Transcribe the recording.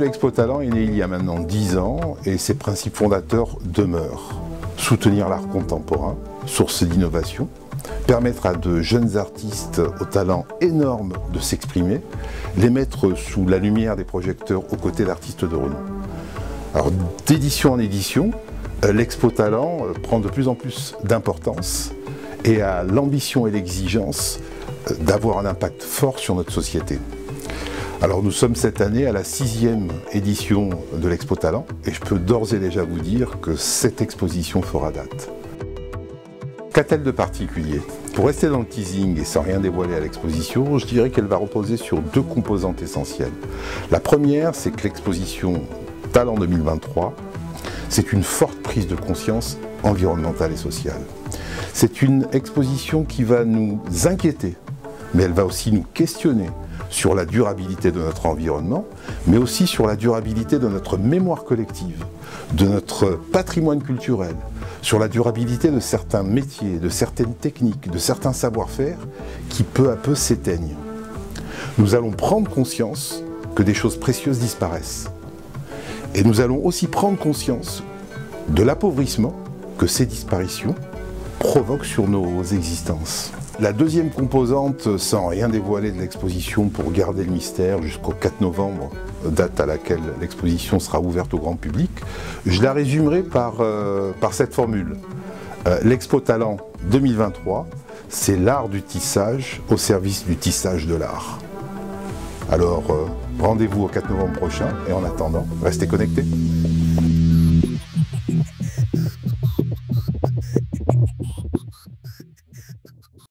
l'Expo Talent est né il y a maintenant 10 ans et ses principes fondateurs demeurent. Soutenir l'art contemporain, source d'innovation, permettre à de jeunes artistes au talent énorme de s'exprimer, les mettre sous la lumière des projecteurs aux côtés d'artistes de renom. Alors d'édition en édition, l'Expo Talent prend de plus en plus d'importance et a l'ambition et l'exigence d'avoir un impact fort sur notre société. Alors nous sommes cette année à la 6e édition de l'Expo Talent et je peux d'ores et déjà vous dire que cette exposition fera date. Qu'a-t-elle de particulier? Pour rester dans le teasing et sans rien dévoiler à l'exposition, je dirais qu'elle va reposer sur deux composantes essentielles. La première, c'est que l'exposition Talent 2023, c'est une forte prise de conscience environnementale et sociale. C'est une exposition qui va nous inquiéter, mais elle va aussi nous questionner sur la durabilité de notre environnement, mais aussi sur la durabilité de notre mémoire collective, de notre patrimoine culturel, sur la durabilité de certains métiers, de certaines techniques, de certains savoir-faire qui peu à peu s'éteignent. Nous allons prendre conscience que des choses précieuses disparaissent. Et nous allons aussi prendre conscience de l'appauvrissement que ces disparitions provoquent sur nos existences. La deuxième composante, sans rien dévoiler de l'exposition pour garder le mystère jusqu'au 4 novembre, date à laquelle l'exposition sera ouverte au grand public, je la résumerai par cette formule. L'Expo Talent 2023, c'est l'art du tissage au service du tissage de l'art. Alors, rendez-vous au 4 novembre prochain et en attendant, restez connectés.